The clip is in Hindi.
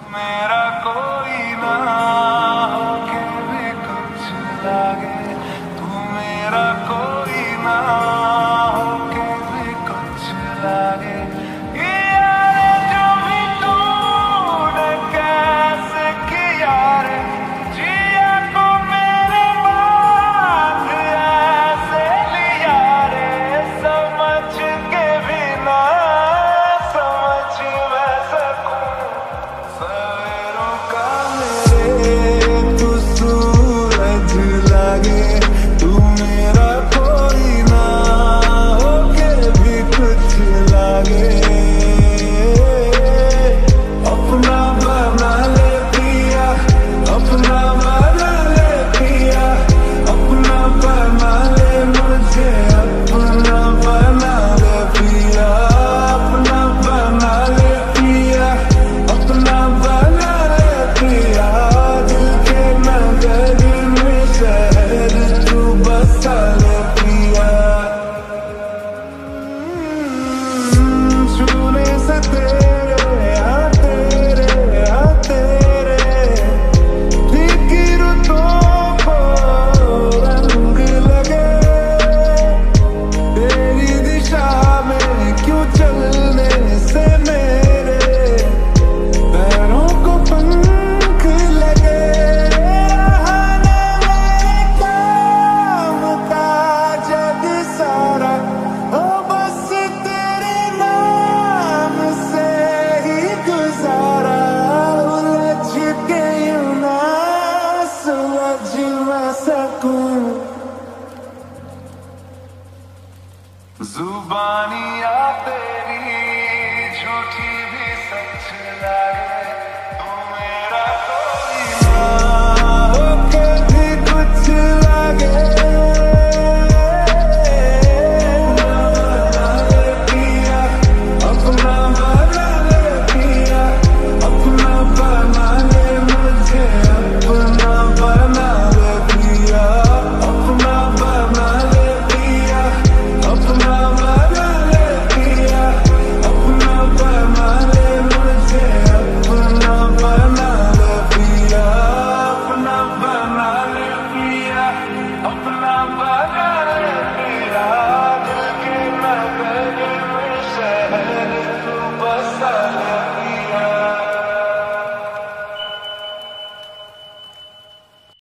मेरा कोई ना होके भी कुछ लागे, तू मेरा कोई ना होके भी कुछ लागे। यारे जो भी तूने कैसे किया रे, जिया को मेरे बांध ऐसे लिया रे, समझ के भी ना समझ मैं सकूं सवेरों का मेरे तू सूरज लागे, तू मेरा कोई ना होके भी कुछ लागे। अपना बना ले पिया, अपना बना ले पिया, अपना बना ले मुझे, अपना बना ले पिया, अपना बना ले पिया, अपना बना ले पिया। दिल के नगर में शहर तू बसा ले पिया। छूने से तेरे हाँ तेरे हाँ तेरे फीकी रुतों को रंग लगे, तेरी दिशा में क्यों चलने से मेरे पैरों को पंख लगे। रहाना मेरे काम का जग सारा, ओ बस तेरे नाम से ही गुजारा। उलझ के यूं ना सुलझ मैं सकूं, जुबानिया तेरी झूठी भी सच लागे, तू मेरा कोई ना होके भी कुछ लागे। बना ले पिया, अपना बना ले पिया, अपना बना ले मुझे, अपना बना ले पिया, अपना बना ले पिया, अपना बना ले पिया, अपना बना ले मुझे, अपना बना ले पिया, अपना बना ले पिया, अपना बना